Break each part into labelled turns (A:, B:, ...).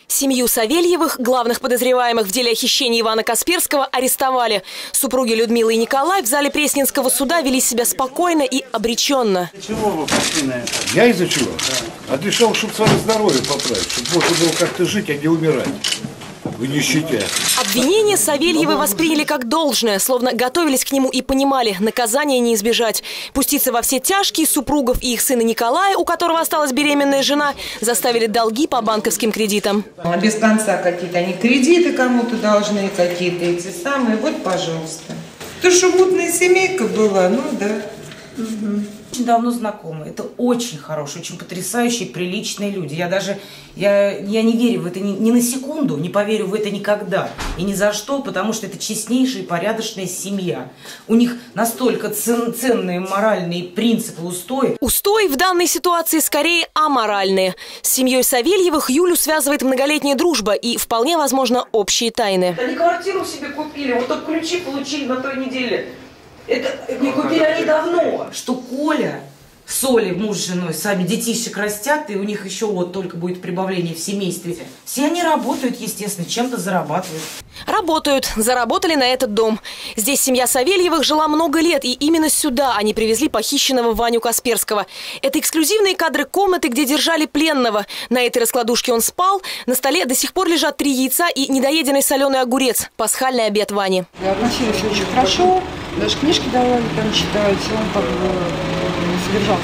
A: Семью Савельевых, главных подозреваемых в деле о хищении Ивана Касперского, арестовали. Супруги Людмила и Николай в зале Пресненского суда вели себя спокойно и обреченно.
B: Из-за чего вы пошли на это?
C: Я из-за чего? Да. Отрешал, чтобы свое здоровье поправить, чтобы можно было как-то жить, а не умирать. В нищете.
A: Обвинения Савельевы восприняли как должное, словно готовились к нему и понимали, наказания не избежать. Пуститься во все тяжкие супругов и их сына Николая, у которого осталась беременная жена, заставили долги по банковским кредитам.
D: Без конца какие-то они кредиты кому-то должны, какие-то эти самые. Вот, пожалуйста. То, что мутная семейка была, ну да.
E: Очень давно знакомы. Это очень хорошие, очень потрясающие, приличные люди. Я не верю в это ни на секунду, не поверю в это никогда. И ни за что, потому что это честнейшая и порядочная семья. У них настолько ценные моральные принципы, устои.
A: Устои в данной ситуации скорее аморальные. С семьей Савельевых Юлю связывает многолетняя дружба и, вполне возможно, общие тайны.
E: Они квартиру себе купили, вот только ключи получили на той неделе. Это не купили они давно. Что Коля с Олей, муж с женой, сами детишек растят, и у них еще вот только будет прибавление в семействе. Все они работают, естественно, чем-то зарабатывают.
A: Работают. Заработали на этот дом. Здесь семья Савельевых жила много лет, и именно сюда они привезли похищенного Ваню Касперского. Это эксклюзивные кадры комнаты, где держали пленного. На этой раскладушке он спал. На столе до сих пор лежат 3 яйца и недоеденный соленый огурец. Пасхальный обед Вани.
F: Относились очень хорошо. Даже книжки давали там читать. Он как бы содержался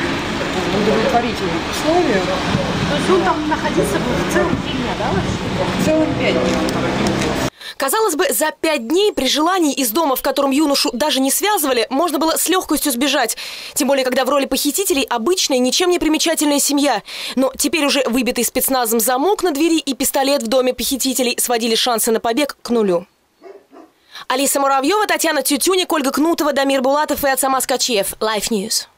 F: в удовлетворительных условиях.
G: То есть он там находился в целом 3 дня, да?
F: В целом 5 дней.
A: Казалось бы, за 5 дней при желании из дома, в котором юношу даже не связывали, можно было с легкостью сбежать. Тем более, когда в роли похитителей обычная, ничем не примечательная семья. Но теперь уже выбитый спецназом замок на двери и пистолет в доме похитителей сводили шансы на побег к нулю. Алиса Муравьева, Татьяна Тютюник, Ольга Кнутова, Дамир Булатов и Ацамаз Качиев. Life News.